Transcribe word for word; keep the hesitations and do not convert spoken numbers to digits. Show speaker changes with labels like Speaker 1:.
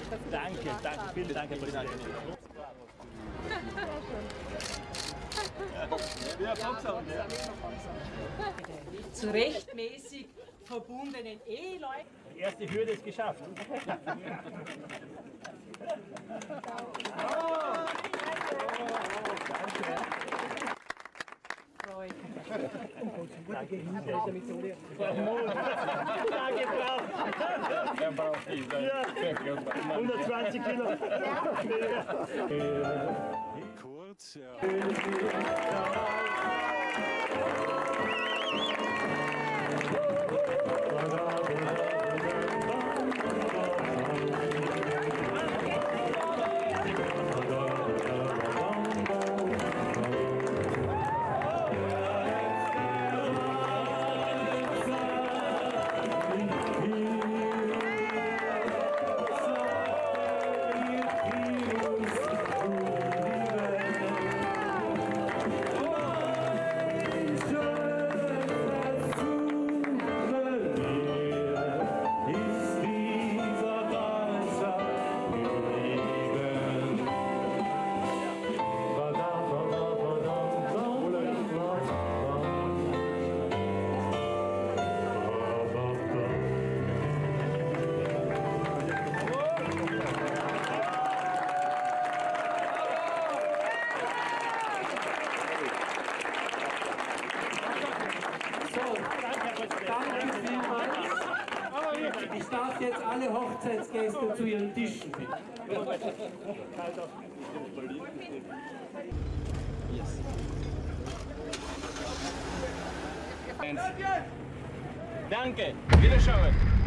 Speaker 1: dass Sie
Speaker 2: Danke,
Speaker 1: das
Speaker 2: danke,
Speaker 1: haben.
Speaker 2: vielen Dank, Herr Präsident. Ja, Volkswagen, ja.
Speaker 3: Zu rechtmäßig verbundenen Eheleuten.
Speaker 2: Die erste Hürde ist geschafft. Danke, Frau. hundertzwanzig Kilo.
Speaker 4: Kurz, ja.
Speaker 5: Ich darf jetzt alle Hochzeitsgäste zu ihren Tischen bitten.
Speaker 2: Danke.
Speaker 4: Wiederschauen.